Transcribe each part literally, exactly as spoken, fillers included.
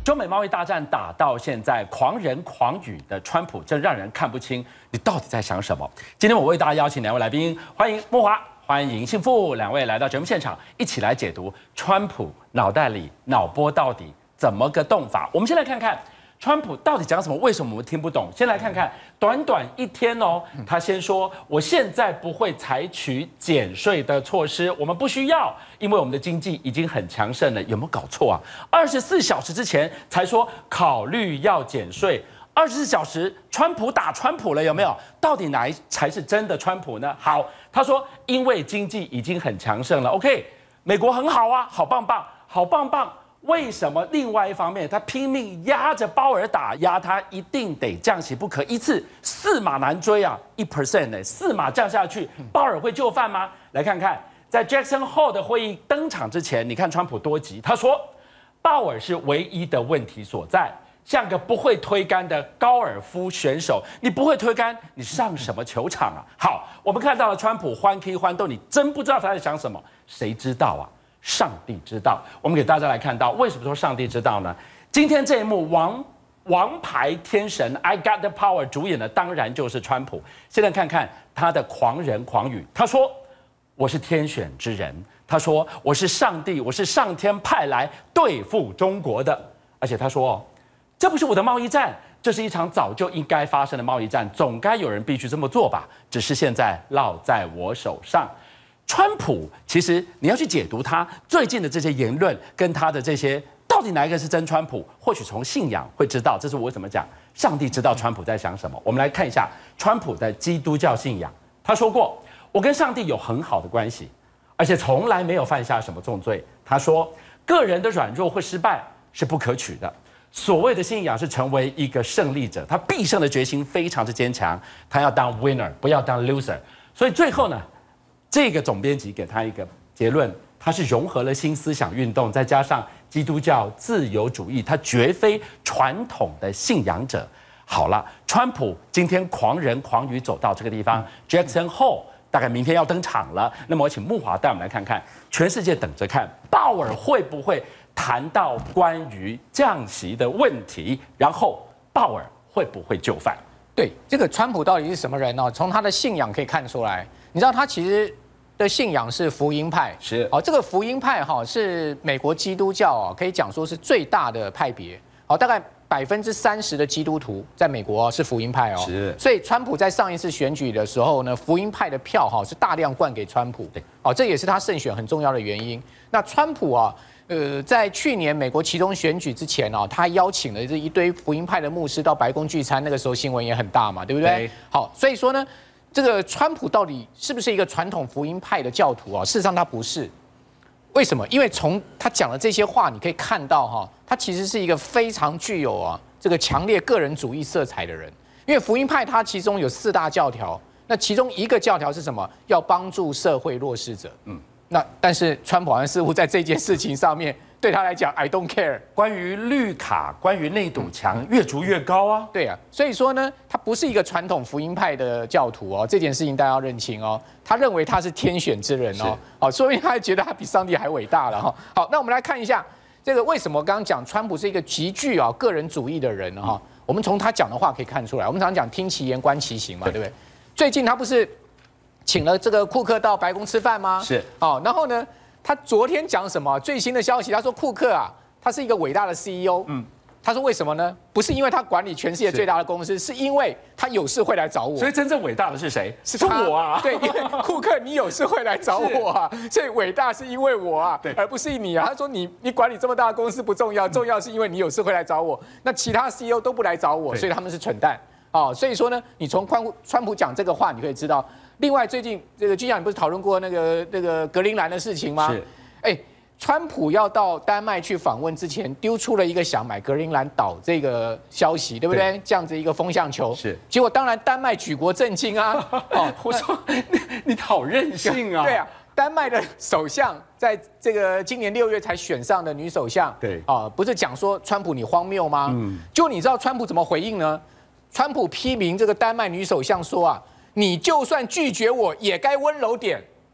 中美贸易大战打到现在，狂人狂语的川普真让人看不清你到底在想什么。今天我为大家邀请两位来宾，欢迎莫华，欢迎幸福，两位来到节目现场，一起来解读川普脑袋里脑波到底怎么个动法。我们先来看看川普到底讲什么，为什么我们听不懂？先来看看，短短一天哦，他先说我现在不会采取减税的措施，我们不需要，因为我们的经济已经很强盛了。有没有搞错啊？二十四小时之前才说考虑要减税，二十四小时川普打川普了，有没有？到底哪一才是真的川普呢？好，他说因为经济已经很强盛了 ，OK， 美国很好啊，好棒棒，好棒棒。为什么另外一方面他拼命压着鲍尔打，压他一定得降息不可？一次四码难追啊，一 percent 呢，四码降下去，鲍尔会就范吗？来看看，在 Jackson Hole 的会议登场之前，你看川普多急，他说鲍尔是唯一的问题所在，像个不会推杆的高尔夫选手，你不会推杆，你上什么球场啊？好，我们看到了川普欢 K 欢斗，你真不知道他在想什么，谁知道啊？上帝知道，我们给大家来看到，为什么说上帝知道呢？今天这一幕王王牌天神 I Got the Power 主演的当然就是川普。现在看看他的狂人狂语，他说我是天选之人，他说我是上帝，我是上天派来对付中国的，而且他说哦，这不是我的贸易战，这是一场早就应该发生的贸易战，总该有人必须这么做吧，只是现在落在我手上。川普其实你要去解读他最近的这些言论，跟他的这些到底哪一个是真川普？或许从信仰会知道，这是我怎么讲。上帝知道川普在想什么。我们来看一下川普的基督教信仰。他说过，我跟上帝有很好的关系，而且从来没有犯下什么重罪。他说，个人的软弱或失败是不可取的。所谓的信仰是成为一个胜利者，他必胜的决心非常之坚强，他要当 winner， 不要当 loser。所以最后呢，这个总编辑给他一个结论，他是融合了新思想运动，再加上基督教自由主义，他绝非传统的信仰者。好了，川普今天狂人狂语走到这个地方 ，Jackson Hole 大概明天要登场了。那么我请慕华带我们来看看，全世界等着看鲍尔会不会谈到关于降息的问题，然后鲍尔会不会就范？ 对，这个川普到底是什么人呢？从他的信仰可以看出来。你知道他其实的信仰是福音派， 是哦，这个福音派哈是美国基督教啊，可以讲说是最大的派别，哦，大概百分之三十的基督徒在美国是福音派哦， 是， 所以川普在上一次选举的时候呢，福音派的票哈是大量灌给川普， 对， 哦，这也是他胜选很重要的原因。那川普啊，呃，在去年美国期中选举之前啊，他邀请了这一堆福音派的牧师到白宫聚餐，那个时候新闻也很大嘛，对不对？ 对， 好，所以说呢。这个川普到底是不是一个传统福音派的教徒啊？事实上他不是，为什么？因为从他讲的这些话，你可以看到哈，他其实是一个非常具有啊这个强烈个人主义色彩的人。因为福音派它其中有四大教条，那其中一个教条是什么？要帮助社会弱势者。嗯，那但是川普好像似乎在这件事情上面。对他来讲 ，I don't care。 关于绿卡，关于那堵墙，越筑越高啊。 对啊，所以说呢，他不是一个传统福音派的教徒哦，这件事情大家要认清哦。他认为他是天选之人哦，好，说明他觉得他比上帝还伟大了哈。好，那我们来看一下这个为什么刚刚讲川普是一个极具啊个人主义的人哈。我们从他讲的话可以看出来，我们常讲听其言观其行嘛，对不对？最近他不是请了这个库克到白宫吃饭吗？ 是。 哦，然后呢？他昨天讲什么最新的消息？他说库克啊，他是一个伟大的 C E O。嗯，他说为什么呢？不是因为他管理全世界最大的公司，是因为他有事会来找我。 所以真正伟大的是谁？ 是我啊！对，因为库克你有事会来找我啊，所以伟大是因为我啊，对，而不是你啊。他说你你管理这么大的公司不重要，重要是因为你有事会来找我。那其他 C E O 都不来找我，所以他们是蠢蛋啊。所以说呢，你从川川普讲这个话，你可以知道。另外，最近这个军长，你不是讨论过那个那个格陵兰的事情吗？ 是。 哎，川普要到丹麦去访问之前，丢出了一个想买格陵兰岛这个消息，对不对？对这样子一个风向球。 是。 结果当然丹麦举国震惊啊！ 哦，我说你你好任性啊！ 对啊，丹麦的首相在这个今年六月才选上的女首相， 对啊，不是讲说川普你荒谬吗？嗯。就你知道川普怎么回应呢？川普批评这个丹麦女首相说啊。你就算拒绝我，也该温柔点。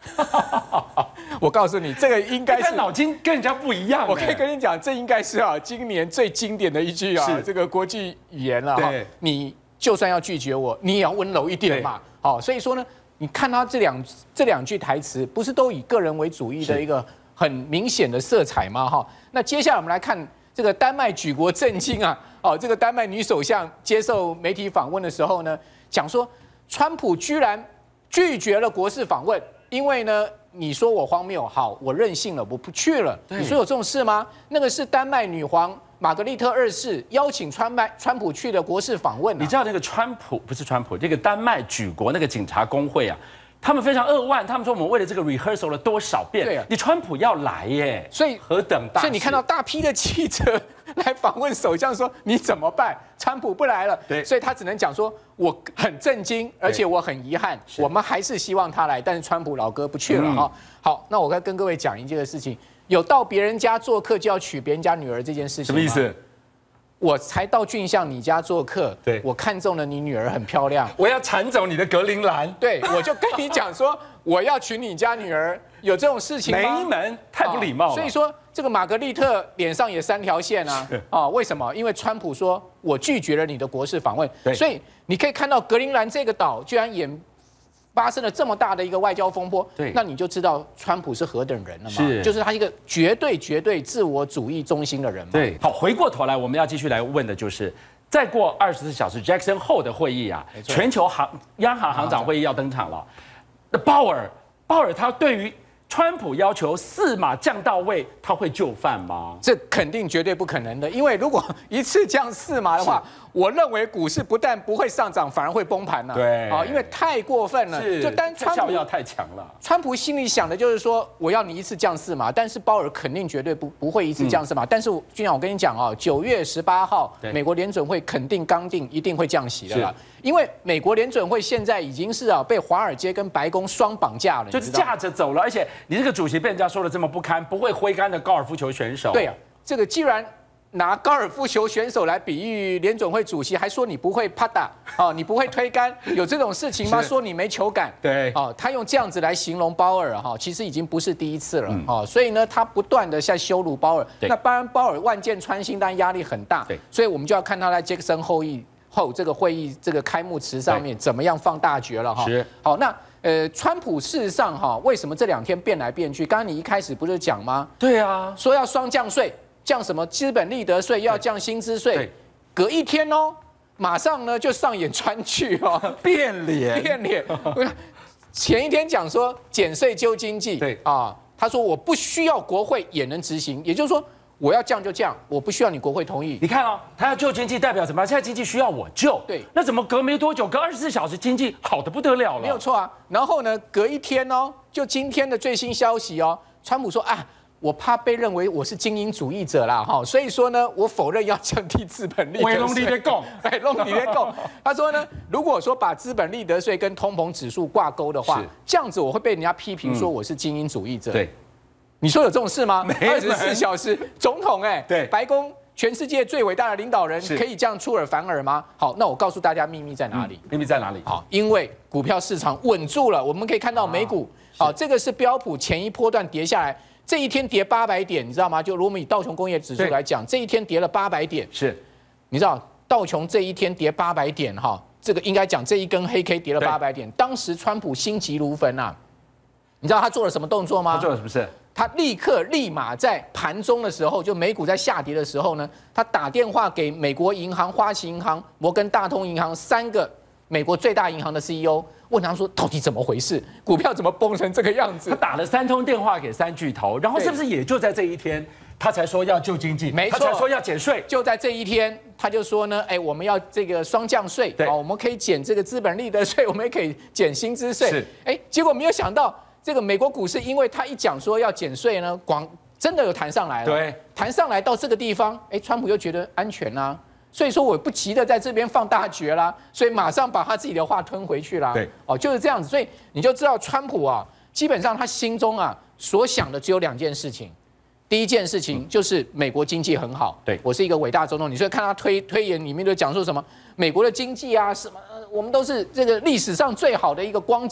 我告诉你，这个应该是脑筋跟人家不一样。 我可以跟你讲，这应该是啊，今年最经典的一句啊，这个国际语言了哈。你就算要拒绝我，你也要温柔一点嘛。好，所以说呢，你看他这两这两句台词，不是都以个人为主义的一个很明显的色彩吗？哈，那接下来我们来看这个丹麦举国震惊啊！哦，这个丹麦女首相接受媒体访问的时候呢，讲说川普居然拒绝了国事访问，因为呢。你说我荒谬，好，我任性了，我不去了。你说有这种事吗？那个是丹麦女皇玛格丽特二世邀请川麦川普去的国事访问、啊。 你知道那个川普不是川普，这个丹麦举国那个警察工会啊，他们非常扼腕，他们说我们为了这个 rehearsal 了多少遍？对啊，你川普要来耶， 所以何等大！ 所以你看到大批的记者来访问首相说你怎么办？川普不来了，对，所以他只能讲说我很震惊，而且我很遗憾，我们还是希望他来，但是川普老哥不去了哈、嗯。好，那我该跟各位讲一件事情，有到别人家做客就要娶别人家女儿这件事情， 什么意思？ 我才到俊相你家做客， 对， 我看中了你女儿很漂亮， 我要铲走你的格陵兰， 对，我就跟你讲说我要娶你家女儿，有这种事情吗？ 没门，太不礼貌了。 所以说这个玛格丽特脸上也三条线啊，啊，为什么？因为川普说我拒绝了你的国事访问，所以你可以看到格陵兰这个岛居然也发生了这么大的一个外交风波，对，那你就知道川普是何等人了嘛？是，就是他一个绝对绝对自我主义中心的人嘛。 对，好，回过头来，我们要继续来问的就是，再过二十四小时 ，Jackson 后的会议啊，全球行央行行长会议要登场了。那鲍尔，鲍尔他对于川普要求四码降到位，他会就范吗？ 这肯定绝对不可能的，因为如果一次降四码的话，我认为股市不但不会上涨，反而会崩盘了。 对， 啊，因为太过分了。 是， 就单川普要太强了。 川普心里想的就是说，我要你一次降四码，但是鲍尔肯定绝对不不会一次降四码。嗯、但是君阳，我跟你讲啊，九月十八号，美国联准会肯定刚定，一定会降息的啦。因为美国联准会现在已经是啊被华尔街跟白宫双绑架了， 就是架着走了。而且你这个主席被人家说的这么不堪，不会挥杆的高尔夫球选手。 对啊，这个既然拿高尔夫球选手来比喻联准会主席，还说你不会啪打哦，你不会推杆，有这种事情吗？说你没球感， 对， 哦，他用这样子来形容鲍尔哈，其实已经不是第一次了哦，所以呢，他不断的在羞辱鲍尔。那当然，鲍尔万箭穿心，但压力很大，对，所以我们就要看他在杰克森后议后这个会议这个开幕词上面怎么样放大决了哈。是，好，那呃，川普事实上哈，为什么这两天变来变去？刚刚你一开始不是讲吗？ 对啊， 说要双降税。降什么资本利得税，又要降薪资税，隔一天哦，马上呢就上演川剧哦， 变脸变脸。前一天讲说减税救经济，对啊，他说我不需要国会也能执行，也就是说我要降就降，我不需要你国会同意。 你看哦，他要救经济代表什么？现在经济需要我救，对，那怎么隔没多久，隔二十四小时经济好得不得了了？ 没有错啊。然后呢，隔一天哦，就今天的最新消息哦，川普说啊。我怕被认为我是精英主义者啦，哈，所以说呢，我否认要降低资本利得税。 威龙你别供， 哎，龙你别供。他说呢，如果说把资本利得税跟通膨指数挂钩的话，这样子我会被人家批评说我是精英主义者。对，你说有这种事吗？二十四小时总统哎，对，白宫全世界最伟大的领导人可以这样出尔反尔吗？好，那我告诉大家秘密在哪里？ 秘密在哪里？ 好，因为股票市场稳住了，我们可以看到美股，好，这个是标普前一波段跌下来。这一天跌八百点，你知道吗？就如果我们以道琼工业指数来讲，这一天跌了八百点。是，你知道道琼这一天跌八百点哈，这个应该讲这一根黑 K 跌了八百点。当时川普心急如焚啊，你知道他做了什么动作吗？ 他做了什么事？ 他立刻立马在盘中的时候，就美股在下跌的时候呢，他打电话给美国银行、花旗银行、摩根大通银行三个美国最大银行的 C E O。问他说到底怎么回事？股票怎么崩成这个样子？ 他打了三通电话给三巨头，然后是不是也就在这一天，他才说要救经济？ 没错， 他才说要减税。 就在这一天，他就说呢，哎，我们要这个双降税，对，我们可以减这个资本利得税，我们也可以减薪资税。是，哎，结果没有想到，这个美国股市，因为他一讲说要减税呢，广真的有弹上来了。对，弹上来到这个地方，哎，川普又觉得安全啊。所以说我不急的在这边放大决啦，所以马上把他自己的话吞回去啦。对，哦，就是这样子，所以你就知道川普啊，基本上他心中啊所想的只有两件事情。第一件事情就是美国经济很好，对我是一个伟大总统。你所以看他推推演里面就讲说什么美国的经济啊什么，我们都是这个历史上最好的一个光景。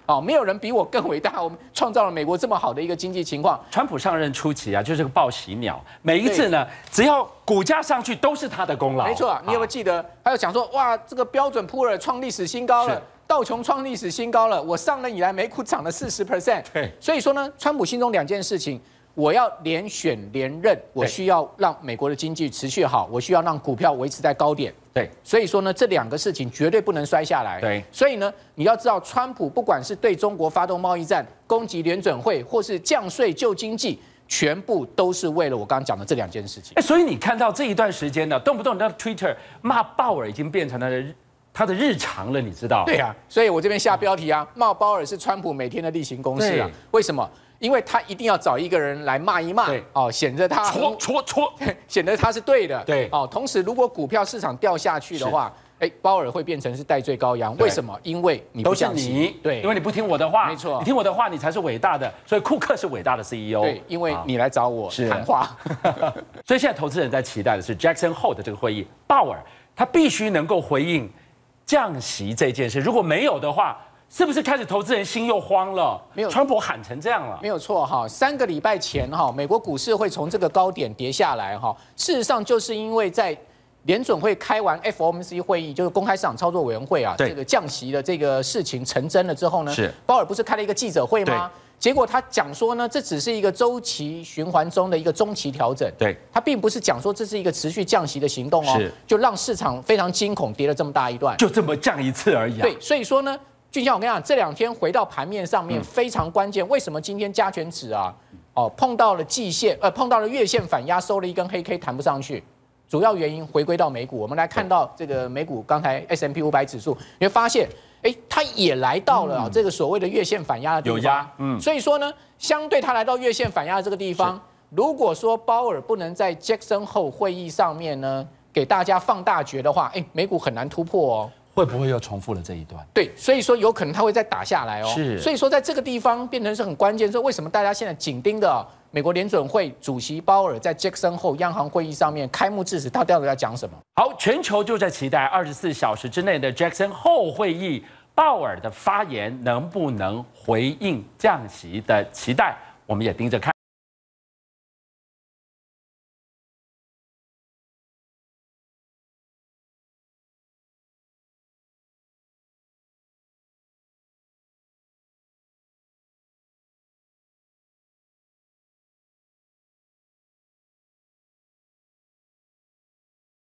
哦，没有人比我更伟大，我们创造了美国这么好的一个经济情况。 川普上任初期啊，就是个报喜鸟，每一次呢，只要股价上去，都是他的功劳。 没错啊，你有没有记得？还有讲说，哇，这个标准普尔创历史新高了。道琼创历史新高了，我上任以来美股涨了四十 percent。 对， 所以说呢，川普心中两件事情，我要连选连任，我需要让美国的经济持续好，我需要让股票维持在高点。 对， 所以说呢，这两个事情绝对不能摔下来。 对， 所以呢，你要知道，川普不管是对中国发动贸易战、攻击联准会，或是降税救经济，全部都是为了我刚刚讲的这两件事情。 哎，所以你看到这一段时间呢，动不动你的 Twitter 骂鲍尔已经变成了他的日常了，你知道？ 对啊，所以我这边下标题啊，骂鲍尔是川普每天的例行公事啊。为什么？因为他一定要找一个人来骂一骂，哦，显得他戳戳戳， 显得他是对的。 对， 哦，同时如果股票市场掉下去的话，哎，鲍尔会变成是代罪羔羊。为什么？因为你不降息， 对，因为你不听我的话， 没错， 你听我的话，你才是伟大的。所以库克是伟大的 C E O， 对，因为你来找我谈话。 所以现在投资人在期待的是 Jackson Hole 的这个会议，鲍尔他必须能够回应降息这件事，如果没有的话，是不是开始投资人心又慌了？没有，川普喊成这样了， 没有错哈。三个礼拜前哈，美国股市会从这个高点跌下来哈，事实上就是因为在联准会开完 F O M C 会议，就是公开市场操作委员会啊，这个降息的这个事情成真了之后呢，是鲍尔不是开了一个记者会吗？结果他讲说呢，这只是一个周期循环中的一个中期调整，对，他并不是讲说这是一个持续降息的行动哦，就让市场非常惊恐，跌了这么大一段， 就这么降一次而已啊。 对，所以说呢。俊相，我跟你讲，这两天回到盘面上面非常关键。为什么今天加权指啊，哦碰到了季线，呃碰到了月线反压，收了一根黑 K 弹不上去？主要原因回归到美股，我们来看到这个美股，刚才 S M P 五百指数，你会发现，哎，它也来到了、啊、这个所谓的月线反压的地方。有压，嗯。所以说呢，相对它来到月线反压的这个地方，如果说鲍尔不能在 Jackson Hole 会议上面呢，给大家放大决的话，哎，美股很难突破哦。 会不会又重复了这一段？ 对，所以说有可能它会再打下来哦。是，所以说在这个地方变成是很关键。所以为什么大家现在紧盯的美国联准会主席鲍尔在 Jackson Hole 央行会议上面开幕致辞，他到底要讲什么？ 好，全球就在期待二十四小时之内的 Jackson Hole 会议，鲍尔的发言能不能回应降息的期待？我们也盯着看。